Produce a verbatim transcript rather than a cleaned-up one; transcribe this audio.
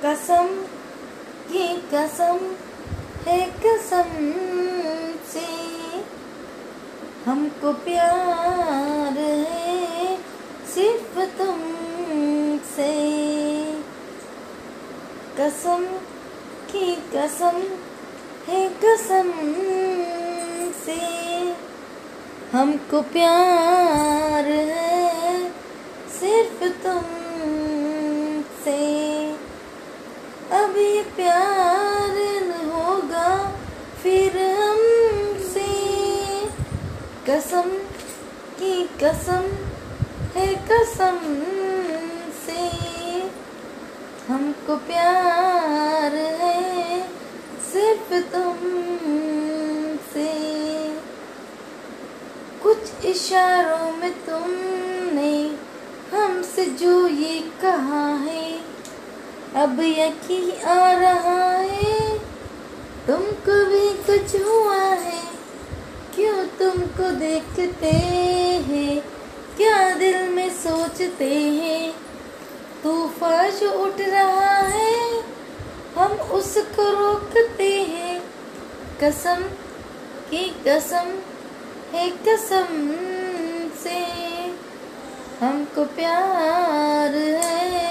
कसम की कसम है कसम से, हमको प्यार है सिर्फ तुमसे। कसम की कसम है कसम से, हमको प्यार है सिर्फ तुमसे। अब ये प्यार न होगा फिर हमसे। कसम की कसम है कसम से, हमको प्यार है सिर्फ तुमसे। कुछ इशारों में तुमने हमसे जो ये कहा है, अब यकीन आ रहा है तुमको भी कुछ हुआ है। क्यों तुमको देखते हैं, क्या दिल में सोचते हैं, तूफान जो उठ रहा है हम उसको रोकते हैं। कसम की कसम है कसम से, हमको प्यार है